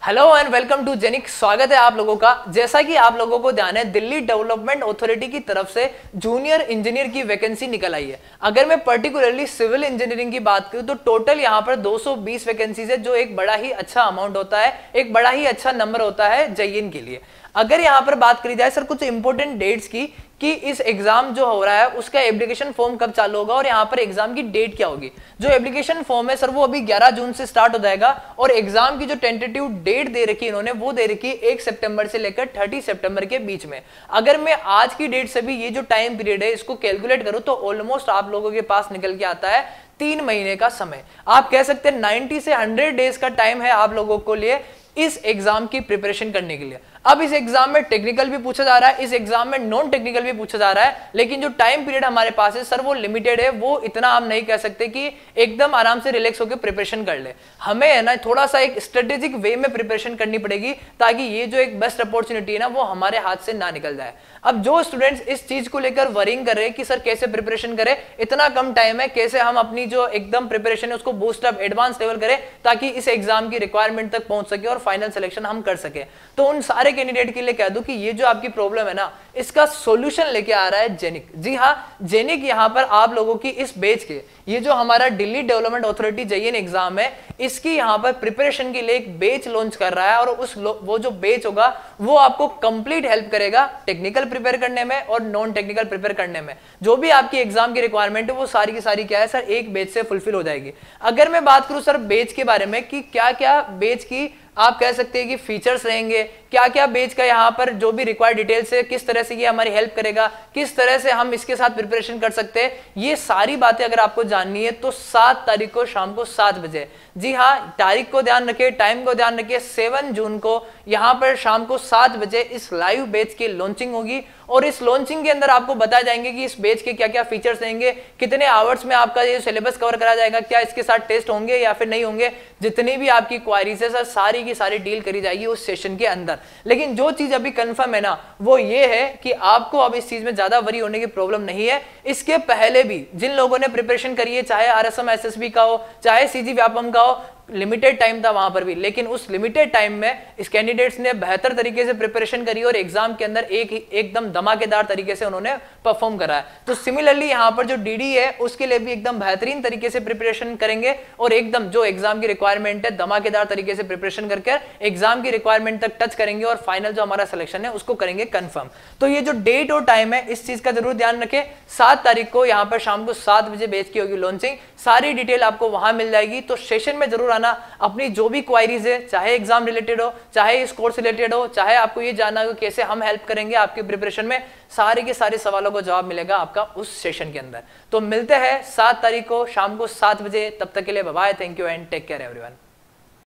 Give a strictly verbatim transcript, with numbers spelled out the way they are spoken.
Hello and welcome to जेनिक। स्वागत है आप लोगों का। जैसा कि आप लोगों को ध्यान है, दिल्ली डेवलपमेंट अथॉरिटी की तरफ से जूनियर इंजीनियर की वैकेंसी निकल आई है। अगर मैं पर्टिकुलरली सिविल इंजीनियरिंग की बात करूं तो टोटल यहां पर दो सौ बीस वैकेंसीज है, जो एक बड़ा ही अच्छा अमाउंट होता है, एक बड़ा ही अच्छा नंबर होता है जेईएन के लिए। अगर यहां पर बात करी जाए सर कुछ इंपॉर्टेंट डेट्स की कि इस एग्जाम जो हो रहा है उसका एप्लीकेशन फॉर्म कब चालू होगा और यहाँ पर एग्जाम की डेट क्या होगी। जो एप्लीकेशन फॉर्म है सर वो अभी ग्यारह जून से स्टार्ट हो जाएगा और एग्जाम की जो टेंटेटिव डेट दे रखी है इन्होंने वो दे रखी है एक सितंबर से लेकर तीस सितंबर के बीच में। अगर मैं आज की डेट से भी ये जो टाइम पीरियड है इसको कैलकुलेट करूं तो ऑलमोस्ट आप लोगों के पास निकल के आता है तीन महीने का समय। आप कह सकते हैं नब्बे से सौ डेज का टाइम है आप लोगों को लिए इस एग्जाम की प्रिपरेशन करने के लिए। अब इस एग्जाम में टेक्निकल भी पूछा जा रहा है, इस एग्जाम में नॉन टेक्निकल भी पूछा जा रहा है, लेकिन जो टाइम पीरियड हमारे पास है सर वो लिमिटेड है। वो इतना हम नहीं कह सकते कि एकदम आराम से रिलैक्स होकर प्रिपरेशन कर ले। हमें है ना थोड़ा सा एक स्ट्रेटेजिक वे में प्रिपरेशन करनी पड़ेगी ताकि ये जो एक बेस्ट अपॉर्चुनिटी है ना वो हमारे हाथ से ना निकल जाए। अब जो स्टूडेंट्स इस चीज को लेकर वरिंग कर रहे हैं कि सर कैसे प्रिपरेशन करें, इतना कम टाइम है, कैसे हम अपनी जो एकदम प्रिपरेशन है उसको बूस्ट अप एडवांस लेवल करें ताकि इस एग्जाम की रिक्वायरमेंट तक पहुंच सके और फाइनल सिलेक्शन हम कर सके, तो उन सारे कैंडिडेट के लिए कह दूं कि ये जो आपकी प्रॉब्लम है ना इसका सॉल्यूशन लेके आ रहा है जेनिक। जी हाँ, जेनिक यहां पर आप लोगों की इस बैच के ये जो हमारा Delhi development authority JEN exam है इसकी यहां पर प्रिपरेशन के लिए एक बैच लॉन्च कर रहा है और उस वो जो बैच होगा वो आपको कंप्लीट हेल्प करेगा टेक्निकल प्रिपेयर करने में और नॉन टेक्निकल प्रिपेयर करने में। जो भी आपकी एग्जाम की रिक्वायरमेंट है वो सारी की सारी क्या है सर एक बैच से फुलफिल हो जाएगी। अगर मैं बात करूं सर बैच के बारे में कि क्या क्या बैच की आप कह सकते हैं कि फीचर्स रहेंगे, क्या क्या बैच का यहाँ पर जो भी रिक्वायर्ड डिटेल्स है, किस तरह से ये हमारी हेल्प करेगा, किस तरह से हम इसके साथ प्रिपरेशन कर सकते हैं, ये सारी बातें अगर आपको जाननी है तो सात तारीख को शाम को सात बजे, जी हाँ तारीख को ध्यान रखिए, टाइम को ध्यान रखिए, सात जून को यहाँ पर शाम को सात बजे इस लाइव बैच की लॉन्चिंग होगी और इस लॉन्चिंग के अंदर आपको बताया जाएंगे कि इस बैच के क्या क्या फीचर्स रहेंगे, कितने आवर्स में आपका ये सिलेबस कवर करा जाएगा, क्या इसके साथ टेस्ट होंगे या फिर नहीं होंगे, जितनी भी आपकी क्वारीज है सर सारी की सारी डील करी जाएगी उस सेशन के अंदर। लेकिन जो चीज अभी कंफर्म है ना वो ये है कि आपको अब इस चीज में ज्यादा वरी होने की प्रॉब्लम नहीं है। इसके पहले भी जिन लोगों ने प्रिपरेशन करी है, चाहे आरएसएम एसएसबी का हो चाहे सीजी व्यापम का हो, लिमिटेड टाइम था वहां पर भी, लेकिन उस लिमिटेड टाइम में इस कैंडिडेट्स ने बेहतर तरीके से प्रिपरेशन करी और एग्जाम के अंदर एक एकदम धमाकेदार तरीके से उन्होंने परफॉर्म करा है। तो सिमिलरली यहां पर जो डीडी है उसके लिए भी एकदम बेहतरीन तरीके से प्रिपरेशन करेंगे और एकदम जो एग्जाम की रिक्वायरमेंट है धमाकेदार तरीके से प्रिपरेशन करके एग्जाम की रिक्वायरमेंट तक टच करेंगे और फाइनल जो हमारा सिलेक्शन है उसको करेंगे कंफर्म। तो ये जो डेट और टाइम है इस चीज का जरूर ध्यान रखें। सात तारीख को यहाँ पर शाम को सात बजे बैच की होगी लॉन्चिंग, सारी डिटेल आपको वहां मिल जाएगी। तो सेशन में जरूर आना, अपनी जो भी क्वायरीज है चाहे एग्जाम रिलेटेड हो चाहे इस कोर्स रिलेटेड हो, चाहे आपको ये जानना हो कैसे हम हेल्प करेंगे आपकी प्रिपरेशन में, सारे के सारे सवालों का जवाब मिलेगा आपका उस सेशन के अंदर। तो मिलते हैं सात तारीख को शाम को सात बजे, तब तक के लिए bye bye, thank you and take care everyone.